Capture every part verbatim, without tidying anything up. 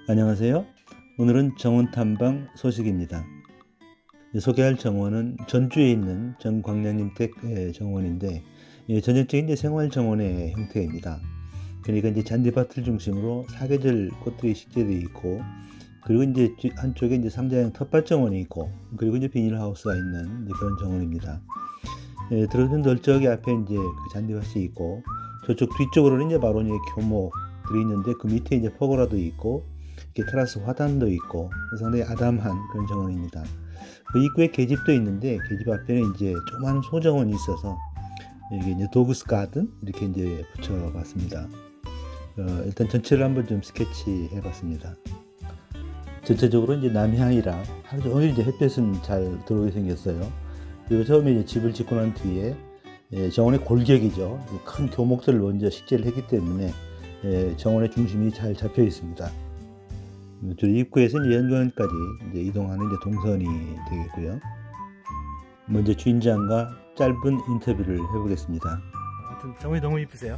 안녕하세요. 오늘은 정원 탐방 소식입니다. 소개할 정원은 전주에 있는 정광량림 댁 정원인데 전형적인 생활 정원의 형태입니다. 그러니까 이제 잔디밭을 중심으로 사계절 꽃들이 식재되어 있고, 그리고 이제 한쪽에 이제 상자형 텃밭 정원이 있고, 그리고 이제 비닐하우스가 있는 이제 그런 정원입니다. 예, 들어선 널쩍이 앞에 이제 그 잔디밭이 있고, 저쪽 뒤쪽으로는 이제 바로 이제 교목들이 있는데, 그 밑에 이제 퍼고라도 있고, 이렇게 테라스 화단도 있고, 상당히 아담한 그런 정원입니다. 그 입구에 계집도 있는데, 계집 앞에는 이제 조그마한 소정원이 있어서 여기 이제 도그스 가든 이렇게 이제 붙여봤습니다. 어, 일단 전체를 한번 좀 스케치해 봤습니다. 전체적으로 이제 남향이라 하루 종일 이제 햇볕은 잘 들어오게 생겼어요. 그리고 처음에 이제 집을 짓고 난 뒤에 예, 정원의 골격이죠. 큰 교목들을 먼저 식재를 했기 때문에 예, 정원의 중심이 잘 잡혀 있습니다. 저 입구에서 이제 현관까지 이제 이동하는 이제 동선이 되겠고요. 먼저 주인장과 짧은 인터뷰를 해보겠습니다. 아무튼 정원이 너무 이쁘세요.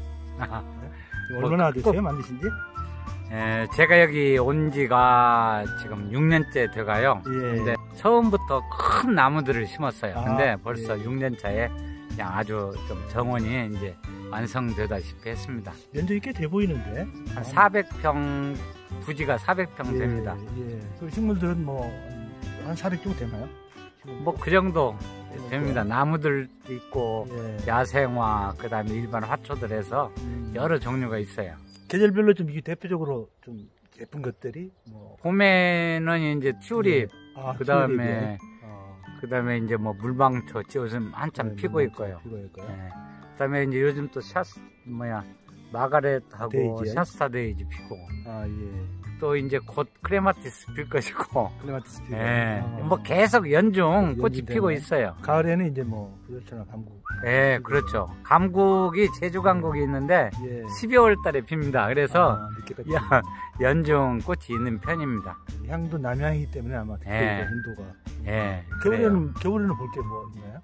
얼마나 되세요, 만드신 지? 예, 제가 여기 온 지가 지금 육 년째 돼가요. 예. 근데 처음부터 큰 나무들을 심었어요. 아, 근데 벌써 예. 육 년 차에 그냥 아주 좀 정원이 이제 완성되다시피 했습니다. 면적이 꽤 돼 보이는데? 한 사백 평, 부지가 사백 평 예, 됩니다. 예. 그 식물들은 뭐, 한 사백 정도 되나요? 뭐 그 정도 됩니다. 나무들 있고, 예. 야생화, 그 다음에 일반 화초들 해서 음. 여러 종류가 있어요. 계절별로 좀 이게 대표적으로 좀 예쁜 것들이 뭐 봄에는 이제 튤립, 예. 아, 그다음에 어. 그다음에 이제 뭐 물방초 요즘 한참 네, 피고 있고요. 피고 있고요. 예. 그다음에 이제 요즘 또 샤스 뭐야 마가렛하고 데이지. 샤스타 데이지 피고. 아 예. 또 이제 곧 크레마티스 필 것이고. 크레마티스 피고. 예. 아. 뭐 계속 연중 꽃이 피고 있어요. 가을에는 이제 뭐 그렇잖아 감국. 예, 그렇죠. 감국이 제주 감국이 있는데 예. 십이월 달에 핍니다. 그래서 아, 연중 꽃이 있는 편입니다. 향도 남향이기 때문에 아마 예. 온도가. 예. 겨울에는 겨울에는 볼 게 뭐 있나요?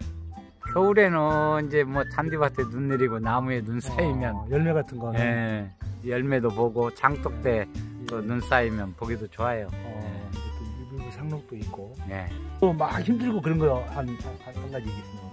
겨울에는 이제 뭐 잔디밭에 눈 내리고 나무에 눈 쌓이면 어, 열매 같은 거는 예. 열매도 보고 장독대 또 눈 쌓이면 보기도 좋아요. 어, 예. 또 유불 상록도 있고. 예. 또 막 힘들고 그런 거 한 한 한 가지 있으면.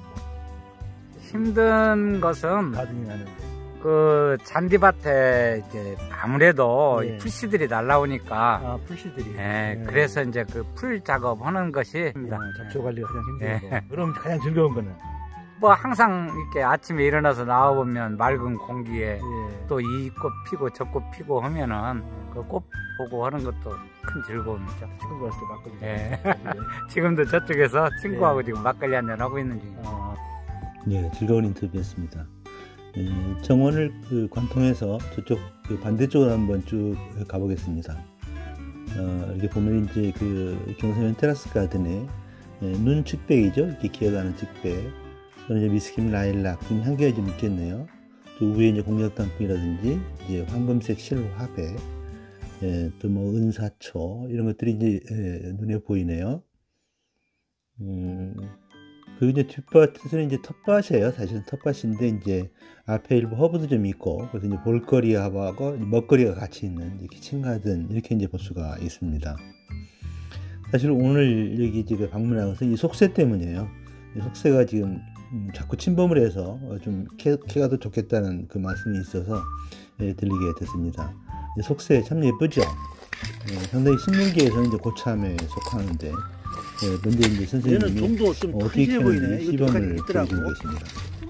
힘든 것은 그 잔디밭에 이제 아무래도 네. 풀씨들이 날라오니까 아 풀씨들이 예, 네. 그래서 이제 그 풀 작업하는 것이 네, 잡초 관리가 가장 힘들고 네. 그럼 가장 즐거운 거는 뭐 항상 이렇게 아침에 일어나서 나와 보면 맑은 공기에 네. 또 이 꽃 피고 저 꽃 피고 하면은 그 꽃 보고 하는 것도 큰 즐거움이죠. 지금 와서 또 막걸리 네. 지금도 저쪽에서 친구하고 네. 지금 막걸리 한잔 하고 있는 중이에요. 어. 네, 즐거운 인터뷰였습니다. 예, 정원을 그 관통해서 저쪽 그 반대쪽으로 한번 쭉 가보겠습니다. 어, 이렇게 보면 이제 그 경사면 테라스 가든에 예, 눈 측백이죠. 이렇게 기어가는 측백. 또는 이제 미스킴 라일락, 좀 향기가 좀 있겠네요. 또 위에 이제 공략단풍이라든지 이제 황금색 실화백, 예, 또 뭐 은사초 이런 것들이 이제 예, 눈에 보이네요. 음. 그리고 이제 뒷밭에서는 이제 텃밭이에요. 사실은 텃밭인데 이제 앞에 일부 허브도 좀 있고, 그래서 이제 볼거리하고 먹거리가 같이 있는 이제 키친가든 이렇게 이제 볼 수가 있습니다. 사실 오늘 여기 집에 방문한 것은 이 속새 때문이에요. 이 속새가 지금 자꾸 침범을 해서 좀 키가 더 좋겠다는 그 말씀이 있어서 예, 들리게 됐습니다. 속새 참 예쁘죠. 예, 상당히 식물계에서는 이제 고참에 속하는데. 네, 먼저 이제 선생님이 좀더 좀 어떻게 보이네. 시범을 보여주고 계십니다.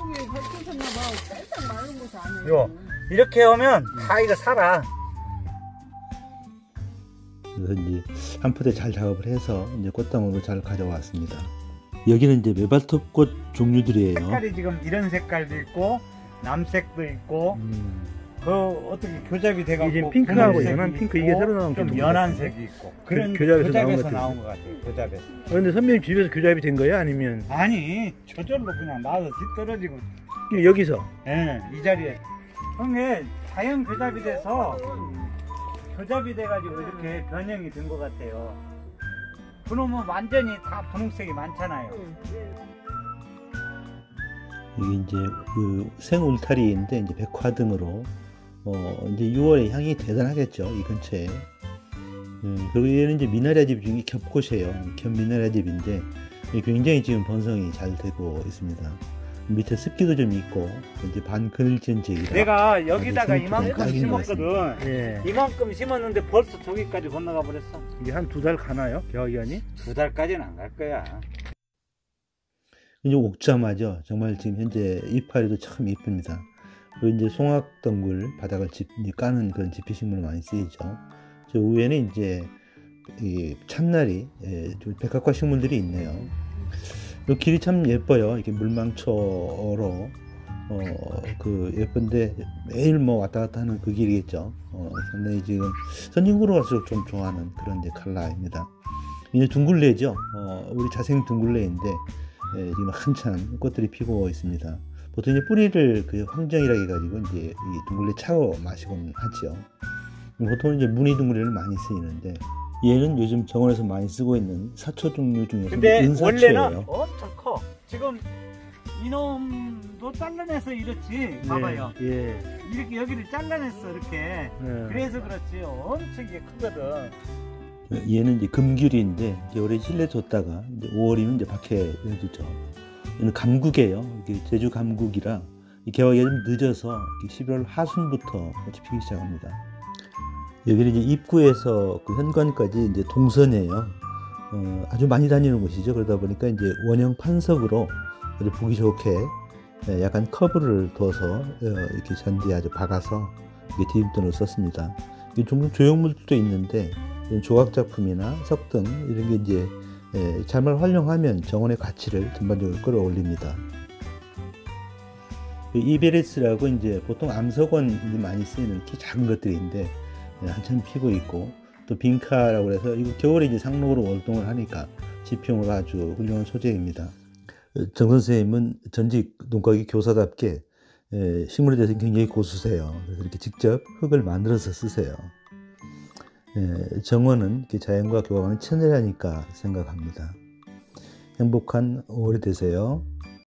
요 이렇게 하면 다 이거 살아. 그래서 이제 한 포대 잘 작업을 해서 이제 꽃다목을 잘 가져왔습니다. 여기는 이제 메발톱꽃 종류들이에요. 색깔이 지금 이런 색깔도 있고 남색도 있고. 음. 그 어떻게 교잡이 돼가지고 이게 핑크하고 연한 핑크 이게 새로 나온 좀 연한 색이 있고 그런 교잡에서, 교잡에서 나온 것 같아요. 교잡에서. 그런데 선배님 집에서 교잡이 된 거예요? 아니면 아니 저절로 그냥 나와서 뒤떨어지고 여기서? 예, 이 자리에 형님 자연 교잡이 돼서 교잡이 돼가지고 이렇게 변형이 된 것 같아요. 그러면 완전히 다 분홍색이 많잖아요. 여기 이제 그 생울타리인데 이제 백화 등으로 어 이제 유월의 향이 대단하겠죠, 이 근처에. 예, 그리고 얘는 이제 미나리아집 중에 겹꽃이에요. 겹 미나리아집인데 굉장히 지금 번성이 잘 되고 있습니다. 밑에 습기도 좀 있고 이제 반그늘진 지역이라 내가 여기다가 아주 이만큼 생각이 심었거든. 예. 이만큼 심었는데 벌써 저기까지 건너가 버렸어. 이게 한 두 달 가나요? 겨기간이? 두 달까지는 안 갈 거야. 이제 옥자마죠. 정말 지금 현재 이파리도 참 이쁩니다. 그리고 이제 송악덩굴 바닥을 집, 이제 까는 그런 지피식물로 많이 쓰이죠. 저 위에는 이제 이 참나리, 예, 좀 백합과 식물들이 있네요. 이 길이 참 예뻐요. 이렇게 물망초로 어, 그 예쁜데 매일 뭐 왔다 갔다 하는 그 길이겠죠. 어, 상당히 지금 선진구로 갈수록 좀 좋아하는 그런 이제 컬러입니다. 이제 둥글레죠. 어, 우리 자생 둥글레인데 예, 지금 한참 꽃들이 피고 있습니다. 보통 이제 뿌리를 그 황정이라 해가지고 이제 이 둥글레 차로 마시곤 하죠. 보통 이제 무늬 둥글레를 많이 쓰이는데 얘는 요즘 정원에서 많이 쓰고 있는 사초 종류 중에서 근데 은사초예요. 원래는 엄청 커. 지금 이놈도 잘라내서 이렇지. 봐봐요. 예. 이렇게 여기를 잘라냈어 이렇게. 예. 그래서 그렇지 엄청 이게 크거든. 얘는 이제 금귤인데 이제 올해 실내 뒀다가 이제 오월이면 이제 밖에 내두죠. 얘는 감국이에요. 이게 제주 감국이라 개화기가 좀 늦어서 십일월 하순부터 꽃이 피기 시작합니다. 여기는 이제 입구에서 그 현관까지 이제 동선이에요. 어, 아주 많이 다니는 곳이죠. 그러다 보니까 이제 원형 판석으로 아주 보기 좋게 약간 커브를 둬서 이렇게 잔디에 아주 박아서 이렇게 디딤돈을 썼습니다. 이게 종종 조형물도 있는데 조각 작품이나 석등 이런 게 이제 잘만 활용하면 정원의 가치를 전반적으로 끌어올립니다. 이베리스라고 이제 보통 암석원이 많이 쓰이는 키 작은 것들인데 한참 피고 있고, 또 빈카라고 해서 이거 겨울에 이제 상록으로 월동을 하니까 지평으로 아주 훌륭한 소재입니다. 정 선생님은 전직 농가기 교사답게 식물에 대해서 굉장히 고수세요. 그래서 이렇게 직접 흙을 만들어서 쓰세요. 정원은 자연과 교감하는 천혜라니까 생각합니다. 행복한 오월이 되세요.